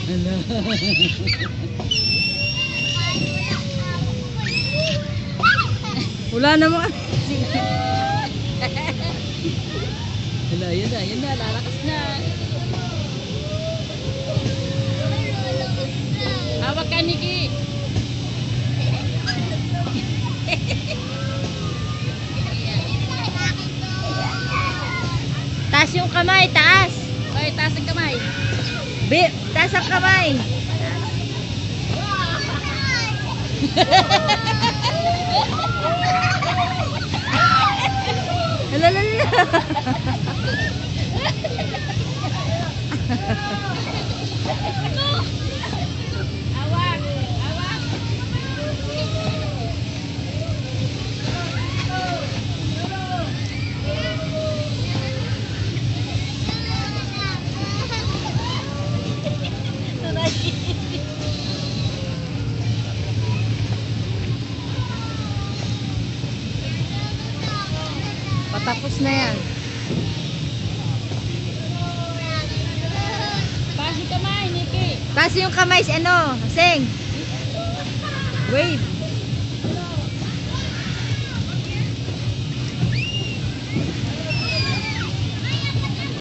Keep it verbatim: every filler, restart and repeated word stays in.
Ano? Wala naman. Hala, yun na, yun na, lalakas na. Hawak ka, Nikki. Taas yung kamay, taas. Ay, taas ang kamay. Bi, taas ang kamay. Halalala. Awak, awak. Patapos na yan. Taas yung kamay, Nikki. Taas yung kamay, ano, sing. Wave.